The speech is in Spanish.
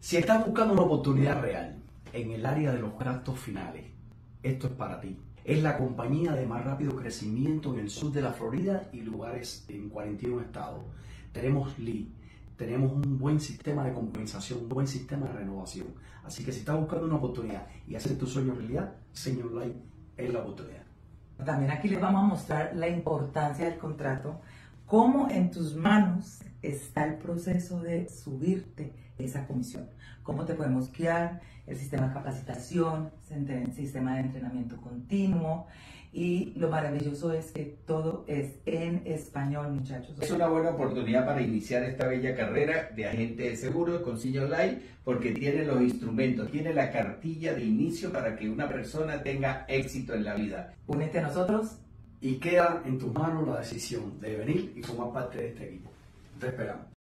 Si estás buscando una oportunidad real en el área de los gastos finales, esto es para ti. Es la compañía de más rápido crecimiento en el sur de la Florida y lugares en 41 estados. Tenemos lead, tenemos un buen sistema de compensación, un buen sistema de renovación. Así que si estás buscando una oportunidad y hacer tu sueño realidad, Senior Life es la oportunidad. También aquí les vamos a mostrar la importancia del contrato, cómo en tus manos está el proceso de subirte esa comisión, cómo te podemos guiar, el sistema de capacitación, el sistema de entrenamiento continuo, y lo maravilloso es que todo es en español, muchachos. Es una buena oportunidad para iniciar esta bella carrera de agente de seguros con Senior Life, porque tiene los instrumentos, tiene la cartilla de inicio para que una persona tenga éxito en la vida. Únete a nosotros. Y queda en tus manos la decisión de venir y formar parte de este equipo. Te esperamos.